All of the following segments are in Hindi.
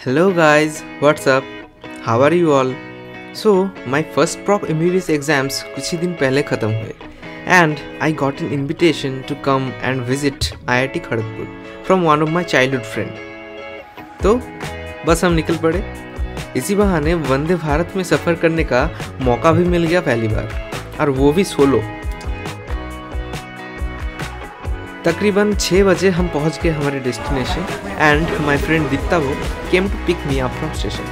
Hello guys, what's up? How are you all? So, my first prop MBBS exams कुछ ही दिन पहले खत्म हुए and I got an invitation to come and visit IIT Kharagpur from one of my childhood friend. तो बस हम निकल पड़े। इसी बहाने वंदे भारत में सफ़र करने का मौका भी मिल गया पहली बार, और वो भी सोलो। तकरीबन 6 बजे हम पहुंच गए हमारे destination and my friend Deepta वो came to pick me up from station.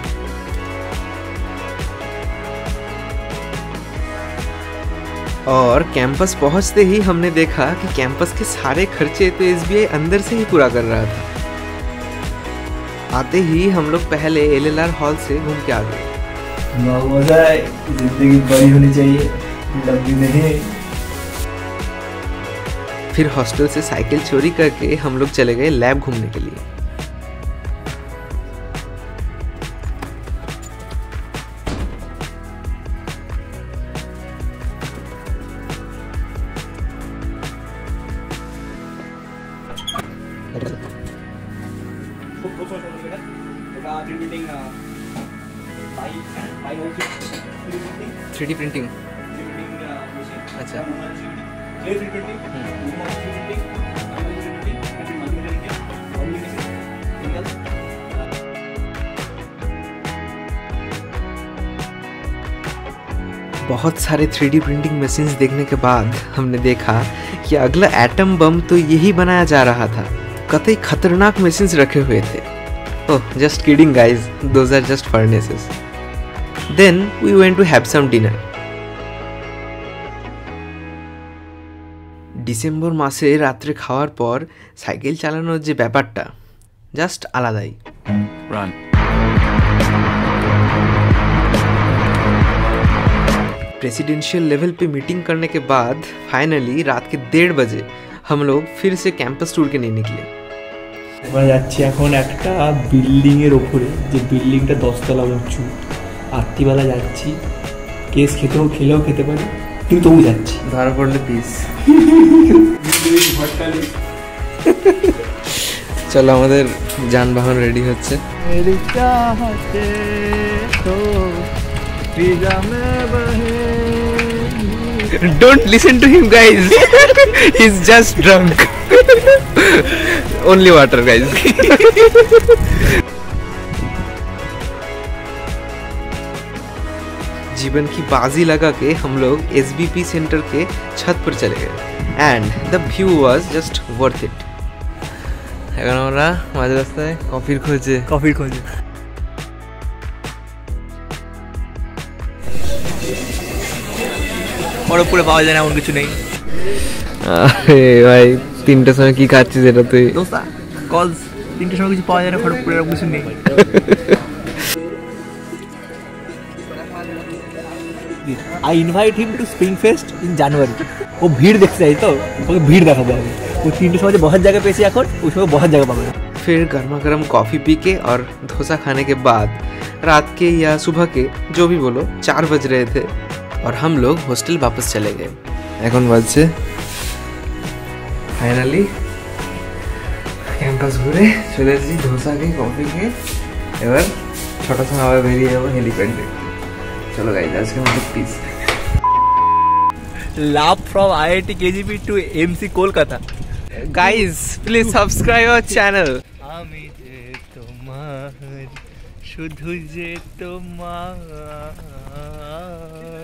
और कैंपस पहुंचते ही हमने देखा कि कैंपस के सारे खर्चे तो एसबीआई अंदर से ही पूरा कर रहा था। आते ही हम लोग पहले एलएलआर हॉल से घूम के आ गए। मजा है, जिंदगी बड़ी होनी चाहिए, लंबी नहीं। फिर हॉस्टल से साइकिल चोरी करके हम लोग चले गए लैब घूमने के लिए। थ्री प्रिंटिंग अच्छा बहुत सारे 3D प्रिंटिंग मशीन्स देखने के बाद हमने देखा कि अगला एटम बम तो यही बनाया जा रहा था। कतई खतरनाक मशीन्स रखे हुए थे। Oh, just kidding guys, those are just furnaces. Then we went to have some dinner. December মাসে রাত্রে খাওয়ার পর সাইকেল চালানোর যে ব্যাপারটা জাস্ট আলাদাই। प्रेसिडेंशियल लेवल पे मीटिंग करने के बाद फाइनली रात के 1:30 बजे हम लोग फिर से कैंपस टूर के लिए निकले। আমরা যাচ্ছি এখন একটা বিল্ডিং এর উপরে, যে বিল্ডিংটা 10 তলা উঁচু। রাত্রিবেলা যাচ্ছি, কেস খেলেও খেতে পারি, কিন্তু তবু যাচ্ছি। ধরা পড়লে পিস। চলো আমাদের যানবাহন রেডি হচ্ছে। Don't listen to him guys. He's just drunk. Only water guys. जीवन की बाजी लगा के हम लोग एसबीपी सेंटर के छत पर चले गए and the view was just worth it. এখন আমরা মাঝ রাস্তায় কফির খোঁজে খড়গপুরে পাওয়া যায় না এমন কিছু নেই। ভাই 3টার সময় কি খাচ্ছিস এটা তুই? দোস্তা কলস 3টার সময় কিছু পাওয়া যায় না খড়গপুরে, এরকম কিছু নেই। I invite him to Springfest in January. वो भीड़ देखते चाहिए तो ओके भीड़ दिखाबो আমি। वो 3टेর সময় बहुत जगह पेशी এখন उस समय बहुत जगह पाবে। फिर गर्मा गर्म कॉफ़ी पी के और डोसा खाने के बाद रात के या सुबह के जो भी बोलो 4 बज रहे थे और हम लोग हॉस्टल वापस चले गए। এখন বাজছে ফাইনালি ক্যাম্পাস ঘুরে চলে এসেছি, ডোসা খেয়ে কফি খেয়ে এবার 6টার সময় আবার বেরিয়ে যাবো হেলিপ্যাড দেখতে। चलो गाइस, आज के मतलब peace. Love from IIT KGP to MC Kolkata. Guys, please subscribe our channel. আমি যে তোমার, শুধু যে তোমার।